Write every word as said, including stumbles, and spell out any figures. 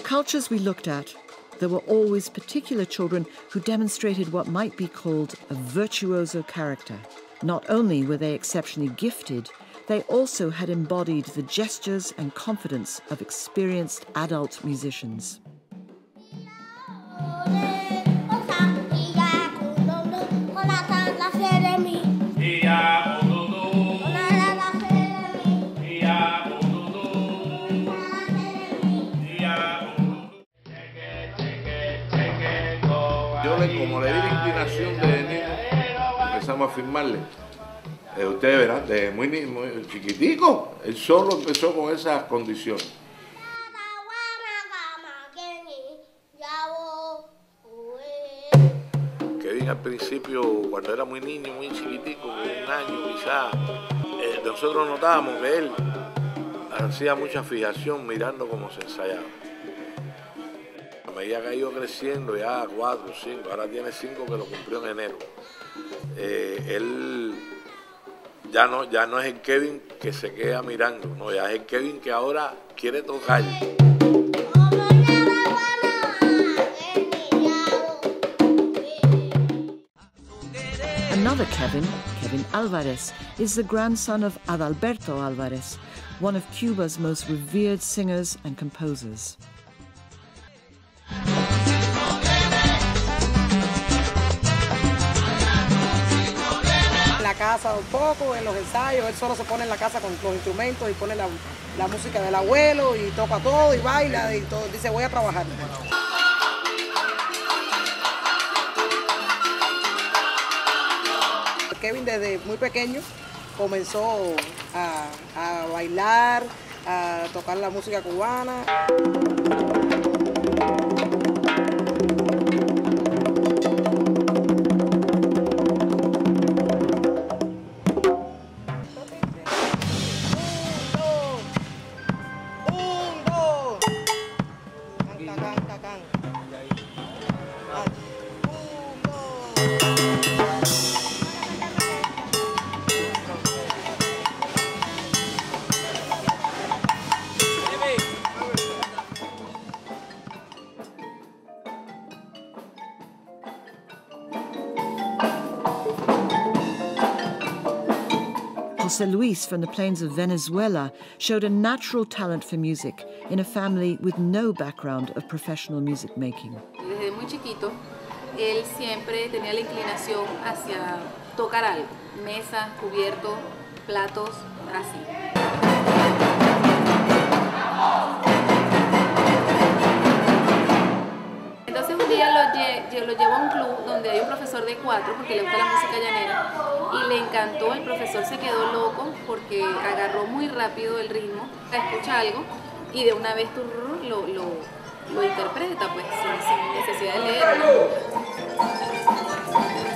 cultures we looked at, there were always particular children who demonstrated what might be called a virtuoso character. Not only were they exceptionally gifted, they also had embodied the gestures and confidence of experienced adult musicians. Yo, le, como le di la inclinación de niño, empezamos a firmarle. Eh, ustedes verán, de muy, muy chiquitico, él solo empezó con esas condiciones. Kevin al principio, cuando era muy niño, muy chiquitico, un año quizás, eh, nosotros notábamos que él hacía mucha fijación mirando cómo se ensayaba. A medida que ha ido creciendo, ya cuatro, cinco, ahora tiene cinco que lo cumplió en enero. Eh, él ya no, ya no es el Kevin que se queda mirando, no, ya es el Kevin que ahora quiere tocar. Another Kevin, Kevin Alvarez, is the grandson of Adalberto Alvarez, one of Cuba's most revered singers and composers. En la casa un poco, en los ensayos, él solo se pone en la casa con los instrumentos y pone la, la música del abuelo y toca todo y baila y todo, dice voy a trabajar. Kevin desde muy pequeño comenzó a, a bailar, a tocar la música cubana. José Luis from the plains of Venezuela showed a natural talent for music in a family with no background of professional music making. Desde muy chiquito, él siempre tenía la inclinación hacia tocar algo, mesas, cubiertos, platos, así. Entonces un día lo, lle lo llevo a un club donde hay un profesor de cuatro porque le gusta la música llanera y le encantó. El profesor se quedó loco porque agarró muy rápido el ritmo, escucha algo y de una vez tú lo, lo, lo interpreta pues sin, sin necesidad de leer.